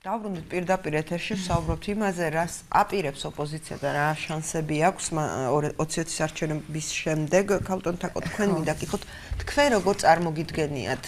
Დავრუნდით პირდაპირ ეთერში ვსაუბრობთ იმაზე, რას აპირებს ოპოზიცია და რა შანსები აქვს 20-20 არჩევნების შემდეგ. ქალბატონ თაკო, თქვენ მინდა გითხოთ, თქვენ როგორ წარმოგიდგენიათ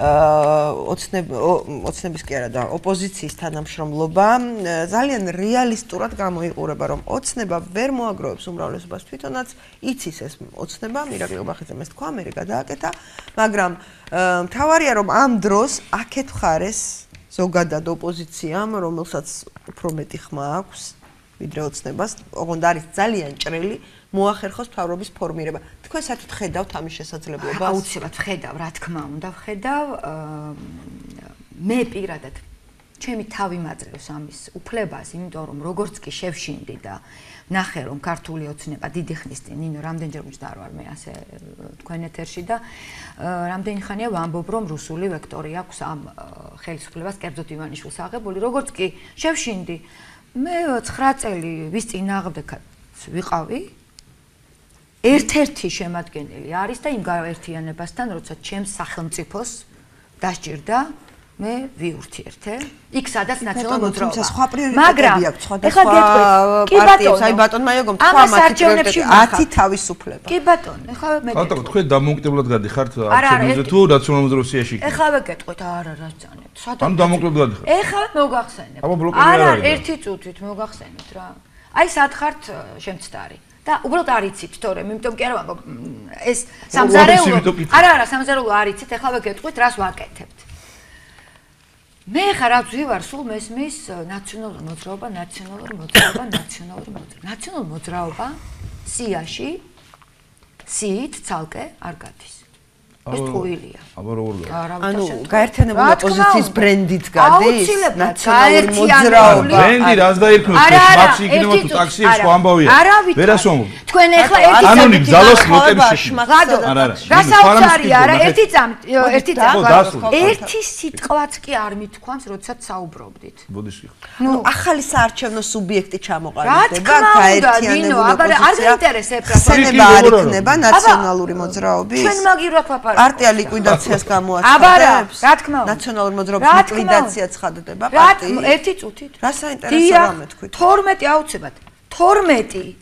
ოცნების კი არა და ოპოზიციის თანამშრომლობა ძალიან რეალისტურად გამოიყურება, რომ ოცნება ვერ მოაგროვებს უმრავლესობას თვითონაც იცის ეს ოცნება, მირაკლი ობახიძემ ეს თქვა, ამერიკა დააკეთა, მაგრამ მთავარია რომ ამ დროს აქეთ ხარეს ზოგადად ოპოზიციამ, რომელსაც უფრო მეტი ხმა აქვს, ვიდრე ოცნებას, ოღონდ არის ძალიან ჭრელი მოახერხოს მთავრობის ფორმირება. თქვენ საერთოდ ხედავთ ამის შესაძლებლობას? აუცილებლად ვხედავ, რა თქმა უნდა, ვხედავ. მე პირადად ჩემი თავი მაძლევს ამის უფლებას, იმიტომ რომ როგორც კი შევშინდი და ნახე რომ ქართული ოცნება დიდი ხნის წინ ნინო რამდენჯერ მჯდარ ვარ მე ასე თქვენ ეთერში და რამდენი ხანია ვამბობ რომ რუსული ვექტორი აქვს ამ ხელისუფლებას კერძოდ ივანიშვილს აღებული როგორც კი შევშინდი მე 9 წელი ვის წინააღმდეგაც ვიყავი ერთ-ერთი შემადგენელი არის და იმ გაერთიანებასთან როცა ჩემს სახელმწიფოს დასჭირდა მე ვიურთიერთე იქ სადაც ნაციონალური მოძრაობა სხვა პრიორიტეტები აქვს სხვადასხვა პარტიებს აი ბატონ მაიოგომ თქვა მათი პრიორიტეტი 10 თავისუფლება კი ბატონ ეხლა მე ბატონ თქვენ დამოუკიდებლად გადიხართ არჩევნებზე თუ ნაციონალურ მოძრაობაში ეხლა გეტყვით არა რა ძანებთ ანუ დამოუკიდებლად ხარ ეხლა მოგახსენებთ აბა ბლოკები არა ერთი წუთით მოგახსენებთ რა აი სად ხართ შემცდარი და უბრალოდ არ იცით თორემ იმიტომ კი არა ვამბობ ეს სამზარეულო არა სამზარეულო არ იცით ეხლა გეტყვით რას ვაკეთებთ მე ხა რა ვზივარ სულ მესმის ნაციონალური მოძრაობა სიაში სიით ცალკე არ გადის ეს ტყუილია აბა როგორ ანუ გაერთიანებული ოპოზიციის ბრენდით გადის ნაციონალური მოძრაობა ბრენდი რას დაირქმევს მაქსი იქნება თუ ტაქსი სხვა ამბავია ვერასვამობ თქვენ ეხლა ერთი ანონიმ ძალოს ლოტების არა არა ერთი სიტყვაც კი არ მithქვამს როდესაც საუბრობდით ბოდიში ნუ ახალი საარჩევნო სუბიექტი ჩამოყალიბდება გაერთიანებული ოპოზიცია ხსენება არ იქნება ნაციონალური მოძრაობის ჩვენ მაგივრად ვაპარაკობთ პარტია ლიკვიდაციას გამოაცხადებს რა თქმა უნდა ნაციონალური მოძრაობის ლიკვიდაცია ცხადდება პარტია ერთი წუთით რა საინტერესო რამე თქვით 12 აუცილებლად 12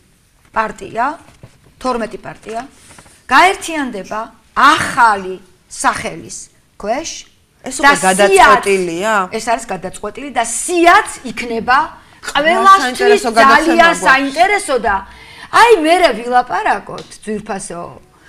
პარტია გაერთიანდება ახალი სახელის ქვეშ ეს უკვე გადაწყვეტილია ეს არის გადაწყვეტილი და სიაც იქნება ყველასთვის ძალიან საინტერესო და აი მე ვილაპარაკოთ ძვირფასო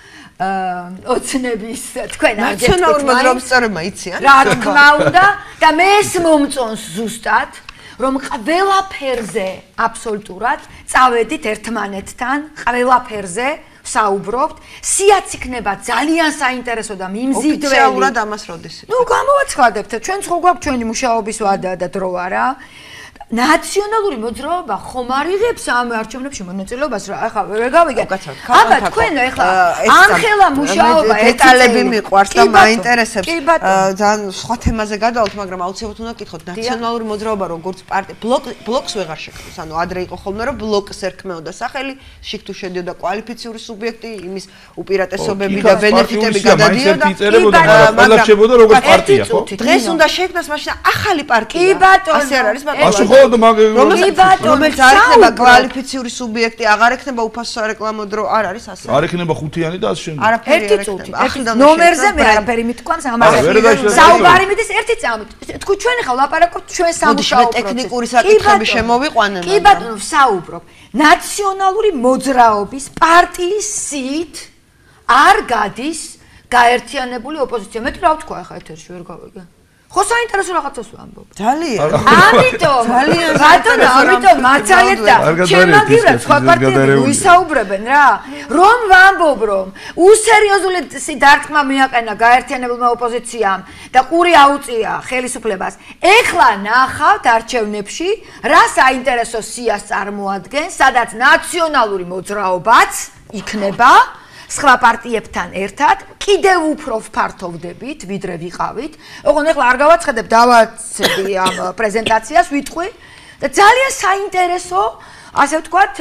ოცნების თქვენ ნაციონალური მოძრაობის წევრებმა იციან რა თქმა უნდა და მე ეს მომწონს ზუსტად რომ ყველაფერზე აბსოლუტურად წავედით ერთმანეთთან ყველაფერზე საუბრობთ სიაც იქნება ძალიან საინტერესო და მიმზიდველი ოფიციალურად ამას როდის ნუ გამოვაცხადებთ ჩვენ ხო გვაქვს ჩვენი მუშაობის ვადა და დრო არა ნაციონალური მოძრაობა ხომ არ იღებს ამ არჩევნებში მონაწილეობას რა ახლა ვერ გავიგეთ აბა თქვენ ახლა ამხელა მუშაობა დეტალები მიყვარს და მაინტერესებს ძალიან სხვა თემაზე გადავალთ მაგრამ აუცილებლად უნდა გითხოთ ნაციონალური მოძრაობა როგორც პარტია ბლოკს ვეღარ შექმნის ანუ ადრე იყო ხოლმე რომ ბლოკს ერქმეოდა სახელი შიგ თუ შედიოდა კვალიფიციური სუბიექტი იმის უპირატესობები და ბენეფიტები გადადიოდა ყველა შეებოდა როგორც პარტია ხო დღეს უნდა შექმნას მაშინ ახალი პარტია კი ბატონო ასე არ არის ბატონო რომელიც არ იქნება კვალიფიციური სუბიექტი, აღარ იქნება უფასო სარეკლამო დრო, არ არის ასე. არ იქნება ხუთიანი და ასე შემდეგ. არაფერი ერთი წუთი. ნომერზე მე არაფერი მithქვამს ამაზე. საუბარი მიდის ერთი წამით. თქვი ჩვენ ახლა ვლაპარაკობთ ჩვენ სამუშაო პროცესს. ტექნიკური საკითხები შემოვიყვანენ. კი ბატონო, საუბრობ. ნაციონალური მოძრაობის პარტიის სიით არ გადის გაერთიანებული ოპოზიცია. მე რა ვთქვა ახლა ეთერში ვერ გავიგე. ხო საინტერესო რაღაცას ვამბობ. ძალიან. ამიტომ ბატონო, ამიტომ მაცალეთ და ჩემაგივრად სხვა პარტიები ვისაუბრებენ რა. რომ ვამბობ რომ უსერიოზული დარტყმა მიაყენა გაერთიანებულმა ოპოზიციამ და ყური აუწია ხელისუფლებას. ეხლა ნახავთ არჩევნებში რა საინტერესო სიას წარმოადგენს, სადაც ნაციონალური მოძრაობაც იქნება სხვა პარტიებთან ერთად კიდევ უფრო ვფართოვდებით, ვიდრე ვიყავით. ოღონდ ეხლა არ გავაცხადებ, დავაცედი ამ პრეზენტაციას, ვიტყვი და ძალიან საინტერესო ასე ვთქვათ,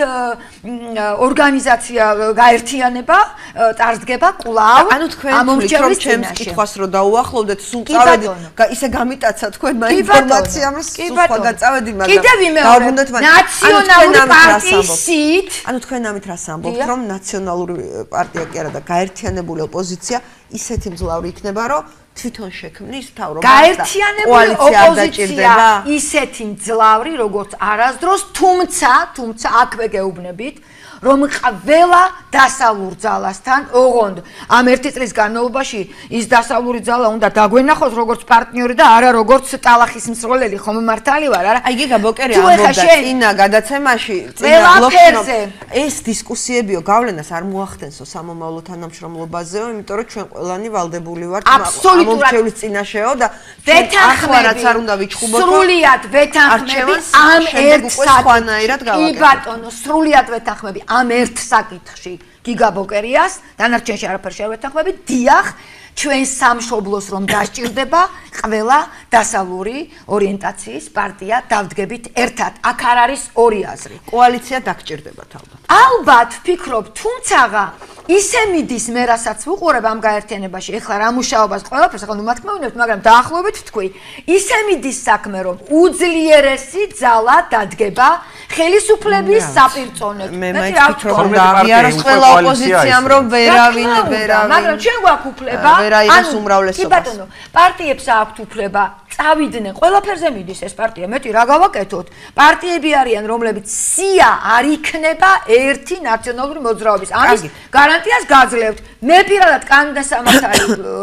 ორგანიზაცია გაერთიანება, წარსდგება კვლავ ამომრჩევლის ჩემს კითხვას რო დაუახლოვდეთ, სულ წავედი, ისე გამიტაცა თქვენმა ინფორმაციამ, რომ სულ სხვაგან წავედი, მაგრამ დავბრუნდეთ ნაციონალური პარტიის სიით. თქვენ ამით რას ამბობთ, რომ ნაციონალური პარტია კი არა და გაერთიანებული ოპოზიცია ისეთი მძლავრი იქნება, რომ თვითონ შექმნის მთავრობას და გაერთიანებული ოპოზიცია ისეთი მძლავრი, როგორც არასდროს, თუმცა აქვე გეუბნებით, რომ ყველა დასავლურ ძალასთან, ოღონდ ამ ერთი წლის განმავლობაში ის დასავლური ძალა უნდა დაგვენახოს როგორც პარტნიორი და არა როგორც ტალახის მსროლელი, ხომ მართალი ვარ, არა? აი გიგა ბოკერი ამბობდა წინა გადაცემაში, წინა ბლოკში, ეს დისკუსიებიო გავლენას არ მოახდენსო სამომავლო თანამშრომლობაზეო, იმიტომ რომ ჩვენ ყველანი ვალდებული ვართ ამომრჩევლის წინაშეო და ახლა რაც არ უნდა ვიჩხუბოთ, სრულიად ვეთანხმები ამ ერთ საკითხში. კი ბატონო, სრულიად ვეთანხმები ამ ერთ საკითხში გიგა ბოკერიას, დანარჩენში არაფერ შევ ვეთანხმები, დიახ, ჩვენ სამშობლოს რომ დასჭირდება ყველა დასავლური ორიენტაციის პარტია დავდგებით ერთად. აქ არ არის ორი აზრი. კოალიცია დაგჭირდებათ ალბათ. ალბათ ვფიქრობ, თუმცაღა ისე მიდის მე რასაც ვუყურებ ამ გაერთიანებაში, ეხლა რა მუშაობას ყველაფერს, ახლა ნუ მათქმევინებთ, მაგრამ დაახლოებით ვთქვი, ისე მიდის საქმე, რომ უძლიერესი ძალა დადგება ხელისუფლების საპირწონედ. მე მაინც ვფიქრობ, რომ აღიაროს ყველა ოპოზიციამ, რომ ვერავინ, მაგრამ ჩვენ გვაქვს უფლება, ვერაიღოს უმრავლესობას. კი ბატონო, პარტიებს აქვთ უფლება წავიდნენ, ყველაფერზე მიდის ეს პარტია, მეტი რა გავაკეთოთ? პარტიები არიან, რომლებიც სია არ იქნება ერთი ნაციონალური მოძრაობის. ამის გარანტიას გაძლევთ. მე პირადად კანონდა სამართალი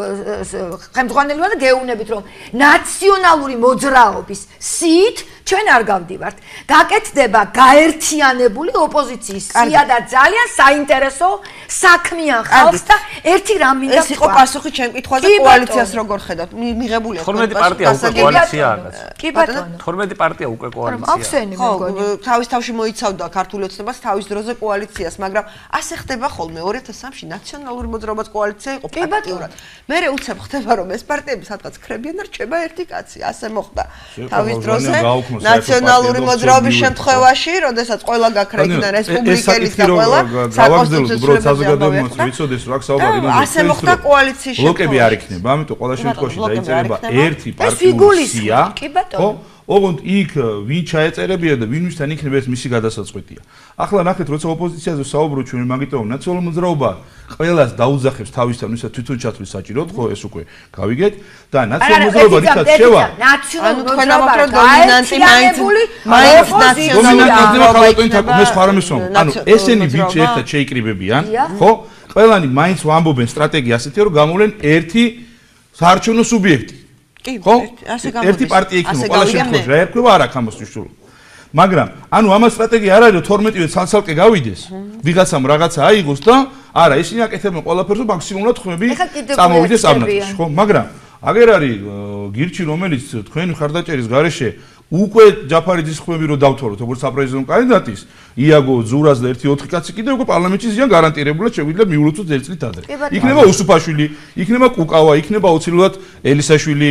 ხელმძღვანელი ვარ და გეუბნებით, რომ ნაციონალური მოძრაობის სიით ჩვენ არ გავდივართ. გაკეთდება გაერთიანებული ოპოზიციის სია და ძალიან საინტერესო საქმიან ხალხს და ერთი რამ მინდა ეს იყო პასუხი ჩემ კითხვაზე კოალიციას როგორ ხედავთ? მიღებულია 12 პარტია უკვე კოალიციაა. კი ბატონო. 12 პარტია უკვე კოალიციაა. ახსენი მე მგონი. თავის თავში მოიცავდა ქართული ოცნებას თავის დროზე კოალიციას, მაგრამ ასე ხდება ხოლმე 2003-ში ნაციონალური მოძრაობის კოალიცია იყო ფაქტიურად. მერე უცებ ხდება რომ ეს პარტიები სადღაც ხრებიან და რჩება ერთი კაცი. ასე მოხდა თავის დროზე ნაციონალური მოძრაობის შემთხვევაში, როდესაც ყველა გაქრებინა რესპუბლიკელის და ყველა საკონსტიტუციო საზოგადოებაც ვიცოდეს რა საუბარი იმაზე. ასე მოხდა კოალიციის ბლოკები არ იქნება, ამიტომ ყველა შემთხვევაში დაიწერება ერთი პარტიული სია. ხო? ოღონდ იქ ვინ ჩაეწერებია და ვინვისთან იქნება ეს მისი გადასაწყვეტია. ახლა ნახეთ, როცა ოპოზიციაზე საუბრობთ ჩვენ მაგიტომ ნაციონალური მოძრაობა ყველას დაუძახებს თავისთან, ვისაც თვითონ ჩათვლის საჭიროდ, ხო ეს უკვე გავიგეთ და ნაციონალური მოძრაობა რითაც შევა. ნაციონალური მოძრაობა გაერთიანებული ოპოზიცია. მე სხვა რამეს ვამბობ. ანუ ესენი ვინც ერთად შეიკრიბებიან, ხო? ყველანი მაინც ვამბობენ სტრატეგია ასეთია, რომ გამოვლენ ერთი საარჩევნო სუბიექტი. ხო? ერთი პარტია იქნება ყველა შემთხვევაში, რა ერქვა არ აქვს ამას მნიშვნელობა. მაგრამ ანუ ამას სტრატეგია არ არის, რომ 12-ვე ცალ-ცალკე გავიდეს, ვიღაცამ რაღაცა აიღოს და არა, ისინი აკეთებენ ყველაფერს, რომ მაქსიმუმად ხმები წამოვიდეს ამ ნაწილში, ხო? მაგრამ აგერ არის გირჩი, რომელიც თქვენი ხარდაჭერის გარეშე უკვე ჯაფარიძის ხმები რო დავთვალოთ, როგორც საპრეზიდენტო კანდიდატის, იაგო ზურას და 1-4 კაცი კიდე უკვე პარლამენტში ზიან გარანტირებულად შეგვიძლია მიულოცოთ ერთ წლით ადრე. იქნება უსუფაშვილი, იქნება კუკავა, იქნება აუცილებლად ელისაშვილი,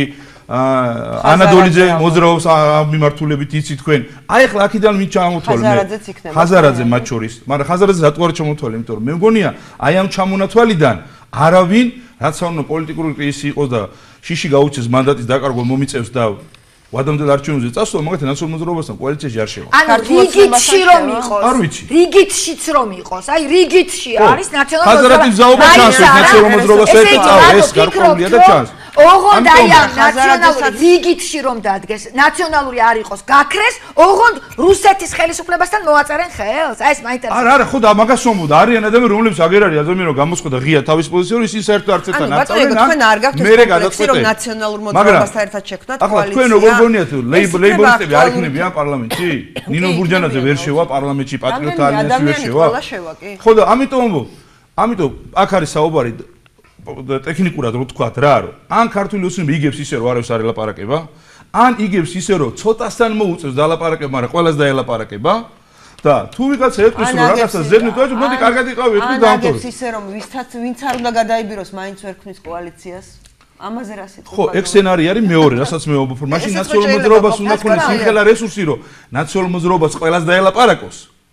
ანადოლიძე მოძრაობს მიმართულებით იცი თქვენ. აი ახლა აქედან ვინ ჩამოთვალე მე? ხაზარაძე მათ შორის. მაგრამ ხაზარაძე რატო არ ჩამოთვალე? იმიტომ რომ მე მგონია აი ამ ჩამონათვალიდან არავინ რაც არ უნდა პოლიტიკური კრიზისი იყოს და შიში გაუჩეს მანდატის დაკარგვა მომიწევს და ვადამდელ არჩევნებზე წასვლა, მაგათი ნაციონალურ მოძრაობასთან კოალიციაში არ შევა. ანუ რიგითში რომ იყოს. არ ვიცი. რიგითშიც რომ იყოს. აი რიგითში არის ნაციონალური მოძრაობა. ხაზარაძის ზაობა ჩანს ნაციონალურ მოძრაობას ერთად წავა, ეს გარკვეულია და ჩანს. ოღონდ აი ამ ნაციონალური რიგითში რომ დადგეს, ნაციონალური არ იყოს, გაქრეს, ოღონდ რუსეთის ხელისუფლებასთან მოაწერენ ხელს. აი ეს მაინტერესებს. არა, ხო და მაგას ვამბობ, არიან ადამიანები, რომლებიც აგერ არის ადამიანი, რომ გამოსყდა ღია თავის პოზიციაზე, ისინი საერთოდ არც ერთად არ წავენ. თქვენ არ გაქვთ ეს კომპლექსი, რომ ნაციონალურ მოძრაობასთან ერთად შექმნათ კოალიცია. ახლა თქვენ როგორ გონიათ, ლეიბორისტები არ იქნებიან პარლამენტში? ნინო ბურჯანაძე ვერ შევა პარლამენტში, პატრიოტთა ალიანსი ვერ შევა. ხო და ამიტომ ვამბობ, ამიტომ აქ არის საუბარი ტექნიკურად რო თქვათ რა, რომ ან ქართული ოცნება იგებს ისე რომ არავის არ ელაპარაკება, ან იგებს ისე რომ ცოტასთან მოუწევს დალაპარაკება, მაგრამ ყველას დაელაპარაკება და თუ ვიღაცა ეტყვის რომ რაღაცა ზედმით ვაჭრო, მოდი კარგად იყავი ერთი დაამთავრე. იგებს ისე რომ ვინც არ უნდა გადაიბიროს, მაინც ვერ ქმნის კოალიციას. ამაზე რა სიტყვა? ხო, ეგ სცენარი არის მეორე, რასაც მე ვამბობ, მაშინ ნაციონალურ მოძრაობას უნდა ქონდეს იმხელა რესურსი, რომ ნაციონალურ მოძრაობას ყველას დაელაპარაკოს.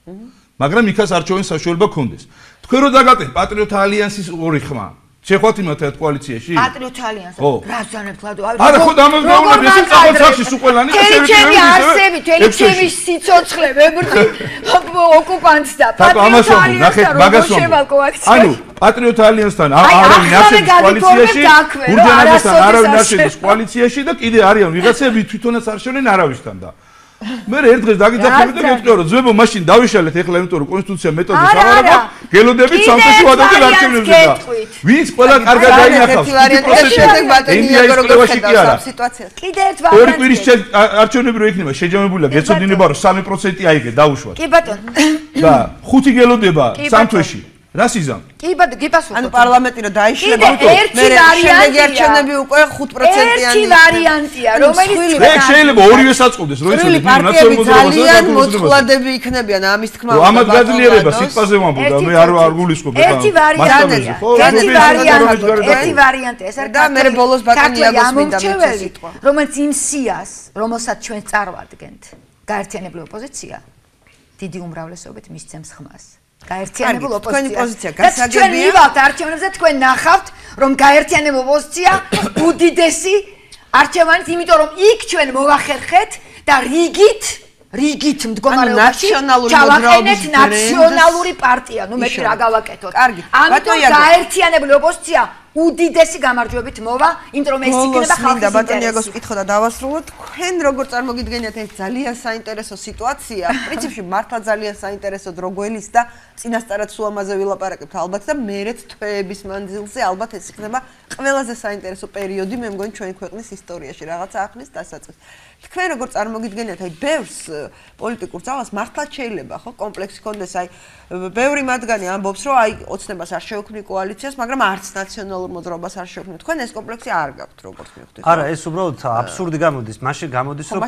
მაგრამ იქაც არჩევნის საშუალება გქონდეს. თქვენ რო დაგატეხთ პატრიოტთა ალიანსის ორი ხმა. შეხვათ იმათ კოალიციაში? პატრიოტთა ალიანსი. რაზანებ ლადო. არა, ხო დამოუკიდებლად ეს წამოწავში სუყელანი და ჩემი არსები, ჩემი სიცოცხლე ვებრდი ოკუპანტს და პატრიოტთა ალიანსი. ანუ პატრიოტთა ალიანსთან არავინ არ შედის კოალიციაში, გურჯანაძესთან არავინ არ შედის კოალიციაში და კიდე არიან ვიღაცები თვითონაც არ შევლენ არავისთან და მე ერთ დღეს დაგიძახებით და გეტყვი რომ ძვებო მაშინ დავიშალეთ ეხლა იმიტომ რომ კონსტიტუცია მეთოდებს აღარ აქვს გელოდებით სამთეში ვადობთ არჩევნებზე და ვინც ყველა კარგად დაინახავს ინდიაის კლევაში კი არა კიდე ერთ ვარიანტი ორი კვირის არჩევნები რო იქნება შეჯამებულია გეცოდინება რომ 3% აიგე დაუშვათ კი ბატონო და 5 გელოდება სამთეში რას იზამ? კი ბატონო, გიპასუხოთ. ანუ პარლამენტი რო დაიშლება, ერთი ვარიანტია. არჩევნები უკვე 5%-იანი. ერთი ვარიანტია, რომელიც შეიძლება ორივე საწყობდეს, რო იცოდეთ ნაციონალურ ძალიან მოწყვლადები იქნებიან ამის თქმა უნდა. ამათ გაძლიერება სიტყვაზე ვამბობ და მე არ გულისხმობ და ერთი ვარიანტია. ერთი ვარიანტია. ეს არის და მე ბოლოს ბატონიაგოს მინდა სიტყვა. რომელიც იმ სიას, რომელსაც ჩვენ წარვადგენთ, გაერთიანებული ოპოზიცია დიდი უმრავლესობით მისცემს ხმას. გაერთიანებულ ოპოზიცია. ჩვენ მივალთ არჩევნებზე, თქვენ ნახავთ, რომ გაერთიანებულ ოპოზიცია უდიდესი არჩევანით, იმიტომ რომ იქ ჩვენ მოვახერხეთ და რიგით მდგომარეობაში ჩავაყენეთ ნაციონალური პარტია. ნუ მე რა გავაკეთოთ? ამიტომ გაერთიანებული ოპოზიცია უდიდესი გამარჯვებით მოვა, იმიტომ რომ ეს იქნება ხალხის ინტერესი. ბატონიაგოს კითხვა და დავასრულოთ. თქვენ როგორ წარმოგიდგენიათ ეს ძალიან საინტერესო სიტუაცია? პრინციპში მართლა ძალიან საინტერესო დრო გველის და წინასწარად სულ ამაზე ვილაპარაკებთ ალბათ და მერეც თვეების მანძილზე ალბათ ეს იქნება ყველაზე საინტერესო პერიოდი მე მგონი ჩვენი ქვეყნის ისტორიაში, რაღაცა ახლის დასაწყისს. თქვენ როგორ წარმოგიდგენიათ აი ბევრს პოლიტიკურ ძალას მართლა შეიძლება ხო კომპლექსი კონდეს აი ბევრი მათგანი ამბობს რომ აი ოცნებას არ შეუქმნი კოალიციას მაგრამ არც ნაციონალურ მოძრაობას არ შეუქმნი თქვენ ეს კომპლექსი არ გაქვთ როგორც მივხვდით არა ეს უბრალოდ აბსურდი გამოდის მაშინ გამოდის რომ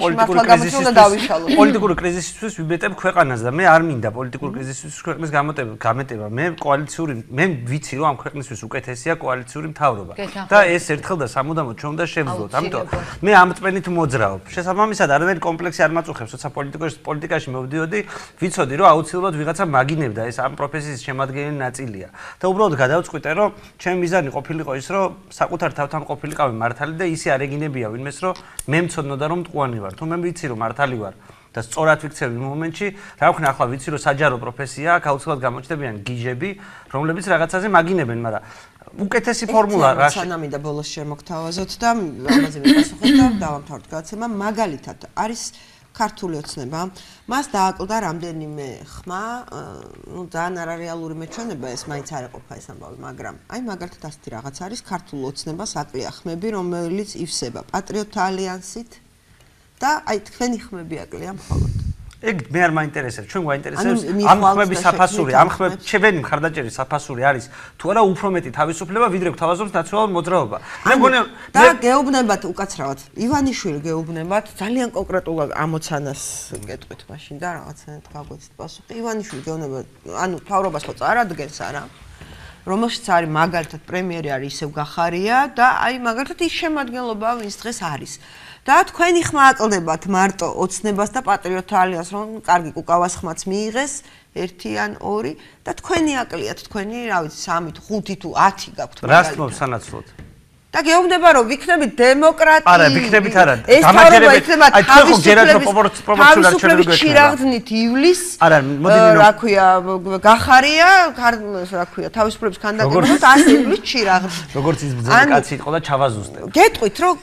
პოლიტიკური კრიზისისთვის ვიბეტებ ქვეყანას და მე არ მინდა პოლიტიკური კრიზისისთვის ქვეყნის გამეტება მე კოალიციური მე ვიცი რომ ამ ქვეყნისთვის უკეთესია კოალიციური მთავრობა და ეს ერთხელ და სამუდამოდ ჩვენ უნდა შევძლოთ ამიტომ მე ამ წმენით მოძრაობ შესაბამისად არანაირი კომპლექსი არ მაწუხებს როცა პოლიტიკაში მოვდიოდი ვიცოდი რომ აუცილებლად ვიღაცა მაგინებდა ეს ამ პროფესიის შემადგენელი ნაწილია და უბრალოდ გადავწყვიტე რომ ჩემი მიზანი ყოფილიყო ის რომ საკუთარ თავთან ყოფილიყავი მართალი და ისე არ ეგინებია ვინმეს რომ მე მცოდნოდა რომ მტყუანი ვარ თუ მე ვიცი რომ მართალი ვარ და სწორად ვიქცევ იმ მომენტში რა ვქნა ახლა ვიცი რომ საჯარო პროფესია აქვს აუცილებლად გამოჩნდებიან გიჟები რომლებიც რაღაცაზე მაგინებენ მაგრამ უკეთესი ფორმულა რა სანამინდა ბოლოს შემოგთავაზოთ და ამაზე მიპასუხოთ და დავამთავროთ გადაცემა მაგალითად არის ქართული ოცნება მას დააკლდა რამდენიმე ხმა ნუ ძალიან არარეალური მეჩვენება ეს მაინც არ ეყოფა ეს ამბავი მაგრამ აი მაგალითად ასეთი რაღაც არის ქართულ ოცნებას აკლია ხმები რომელიც ივსება პატრიოტთა ალიანსით და აი თქვენი ხმები აკლია მხოლოდ ეგ მე არ მაინტერესებს ჩვენ გვაინტერესებს ამ ხმების საფასური ამ ხმების ჩემი მხარდაჭერის საფასური არის თუ არა უფრო მეტი თავისუფლება ვიდრე გვთავაზობს ნაციონალური მოძრაობა მე მგონი და გეუბნებათ უკაცრავად ივანიშვილი გეუბნებათ ძალიან კონკრეტულად ამოცანას გეტყვით მაშინ და რაღაცნაირად გაგვეცით პასუხი ივანიშვილი გეუბნებათ ანუ თავრობას ხო წარადგენს არა რომელშიც არის მაგალითად პრემიერი არის ისევ გახარია და აი მაგალითად ის შემადგენლობა ვინც დღეს არის და თქვენი ხმა აკლდებათ მარტო ოცნებას და პატრიოტთა ალიანსს რომ კარგი კუკავას ხმაც მიიღეს 1 ან 2 და თქვენი აკლიათ თქვენი რა ვიცი 3 თუ 5 თუ 10 გაქვთ რას თმობს სანაცვლოდ და გეუბნება რომ ვიქნებით დემოკრატი არა ვიქნებით არა დამაჯერებელი აი თქვენ ხო ჯერათ რომ პროპორციულად არჩევნები ჩირაღდნით ივლისს არა მოდიდი რა ქვია გახარია რა ქვია თავისუფლების კანდიდატები და ასე ივლის ჩირაღდ როგორც ის ბრძენი კაცი იყო და ჩავაზუსტე გეტყვით რომ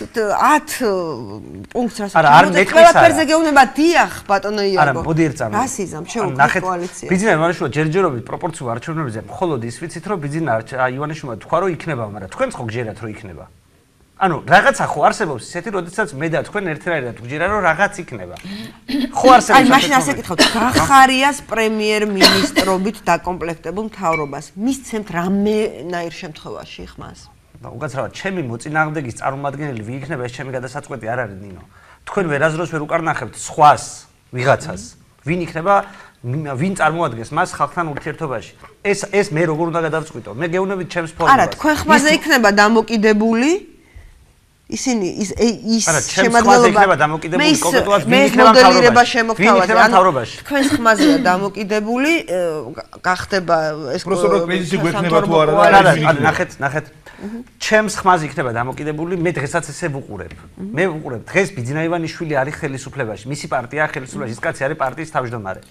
10 პუნქტს რასაც ყველაფერზე გეუბნება დიახ ბატონო იაგო არა მოდი ერთ წამი რას იზამ შეუქმნით კოალიცია ბიძინა ივანიშვილა ჯერჯერობით პროპორციულ არჩევნებზე მხოლოდ ის ვიცით რომ ბიძინა ივანიშვილმა თქვა რომ იქნება მაგრამ თქვენ ხო გჯერათ რომ იქნება. ანუ რაღაცა ხო არსებობს ისეთი, როდესაც მე და თქვენ ერთნაირად გვჯერა რომ რაღაც იქნება. ხო არსებობს. აი მაშინ ასე კითხავთ, გახარიას პრემიერ-მინისტრობით დაკომპლექტებულ მთავრობას მისცემთ რამენაირ შემთხვევაში ხმას? უკაცრავად, ჩემი მოწინააღმდეგის წარმომადგენელი ვინ იქნება ეს ჩემი გადასაწყვეტი არ არის ნინო. თქვენ ვერაზროს ვერ უკარნახებთ სხვას, ვიღაცას. ვინ იქნება ვინ წარმოადგენს მას ხალხთან ურთიერთობაში. ეს მე როგორ უნდა გადავწყვიტო? მე გეუბნებით ჩემს ფორმულას. არა, თქვენ ხმაზე იქნება დამოკიდებული ისინი ის შემადგენლობა დამოკიდებული კონკრეტულად მე მოდელირება შემოგთავაზე ანუ თქვენს ხმაზეა დამოკიდებული გახდება ეს პროფესორო კრიზისი გვექნება თუ არა ნახეთ ჩემს ხმაზე იქნება დამოკიდებული მე დღესაც ესე ვუყურებ მე ვუყურებ დღეს ბიძინა ივანიშვილი არის ხელისუფლებაში მისი პარტია ხელისუფლებაში ის კაცი არის პარტიის თავმჯდომარე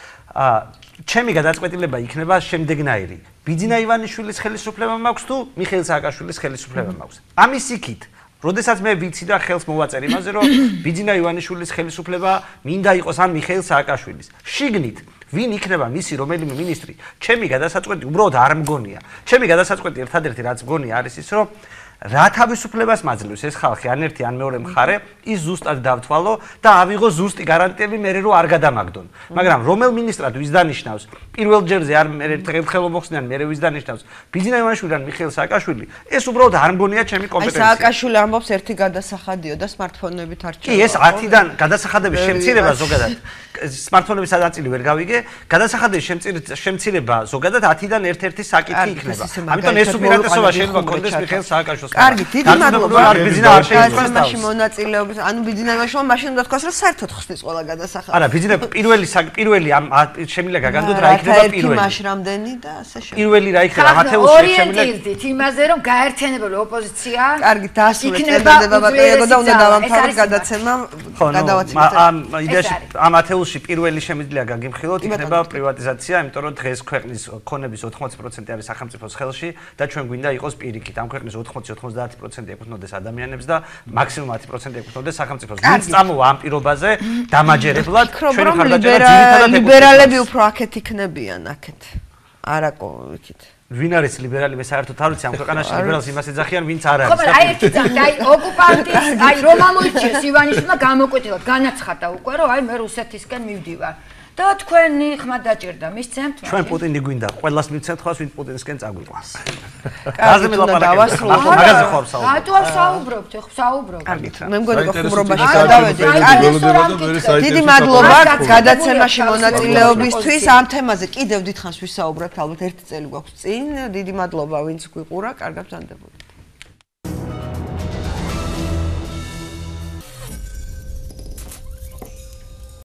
ჩემი გადაწყვეტილება იქნება შემდეგნაირი ბიძინა ივანიშვილის ხელისუფლება მაქვს თუ მიხეილ სააკაშვილის ხელისუფლება მაქვს ამის იქით როდესაც მე ვიცი და ხელს მოვაწერ იმაზე რომ ბიძინა ივანიშვილის ხელისუფლება მინდა იყოს ან მიხეილ სააკაშვილის შიგნით ვინ იქნება მისი რომელიმე მინისტრი ჩემი გადასაწყვეტი უბრალოდ არ მგონია ჩემი გადასაწყვეტი ერთადერთი რაც მგონია არის ის რომ რა თავისუფლებას მაძლევს ეს ხალხი ან ერთი ან მეორე მხარე ის ზუსტად დავთვალო და ავიღო ზუსტი გარანტიები მე რო არ გადამაგდონ მაგრამ რომელ მინისტრად ვის დანიშნავს პირველ ჯერზე არ მე ერთხელ მოხსნიან მე ვის დანიშნავს ბიძინა ივანიშვილი ან მიხეილ სააკაშვილი ეს უბრალოდ არ მგონია ჩემი კომპეტენცია აი სააკაშვილი ამბობს ერთი გადასახადიო და smartphone-ებით არჩევა კი ეს 10-დან გადასახადების შემცირება ზოგადად smartphone-ების ნაწილი ვერ გავიგე გადასახადების შემცირება ზოგადად 10-დან ერთ-ერთი საკითხი იქნება ამიტომ ეს უპირატესობა შეიძლება კონდეს მიხეილ სააკაშვილს კარგი, დიდი მადლობა. თამაში მონაწილეობის, ანუ ბიძინა ივანიშვილმა მაშინ უნდა თქვას, რომ საერთოდ ხსნის ყველა გადასახადი. არა, ბიძინა პირველი ამ შემიძლია გაგანდოთ რა იქნება პირველი. ერთი მაშრამდენი და ასე შემდეგ. პირველი რა იქნება მათეუსში შემიძლია. ორიენტირდით იმაზე, რომ გაერთიანებული ოპოზიცია. კარგი, დასრულეთ წერდება ბატონიო და უნდა დავამთავროთ გადაცემა. გადავაცილოთ. ამ იდეაში ამ მათეუსში პირველი შემიძლია გაგიმხილოთ, იქნება პრივატიზაცია, იმიტომ რომ დღეს ქვეყნის ქონების 80% არის სახელმწიფოს ხელში და ჩვენ გვინდა იყოს პირიქით ამ ქვეყნის 90% ეკუთვნოდეს ადამიანებს და მაქსიმუმ 10% ეკუთვნოდეს სახელმწიფოს. ვინც წამოვა ამ პირობაზე დამაჯერებლად ჩვენი ხარდაჭერა ძირითადად ლიბერალები უფრო აქეთ იქნებიან აქეთ. არა იქით. ვინ არის ლიბერალი მე საერთოდ არ ვიცი ამ ქვეყანაში ლიბერალს იმას ეძახიან ვინც არ არის. ხო, მაგრამ აი ერთი ძაღლი, აი ოკუპანტის, აი რომ ამოიჩეს ივანიშვილმა გამოკვეთილად განაცხადა უკვე რომ აი მე რუსეთისკენ მივდივარ. და თქვენი ხმა დაჭერდა მისცემთ მაშინ ჩვენ პუტინი გვინდა ყველას მივცემთ ხავს ვინ პუტინისკენ წაგვიყვანს გაზი მილაპარაკეთ მაგაზე ხარ საუბრობ რატო არ საუბრობთ ხო საუბრობთ მე მგონი რომ ხუმრობაში გადავედი დიდი მადლობა გადაცემაში მონაწილეობისთვის ამ თემაზე კიდევ დიდხანს ვისაუბრებთ ალბათ ერთი წელი გვაქვს წინ დიდი მადლობა ვინც გვიყურა კარგად ბრძანდებოდი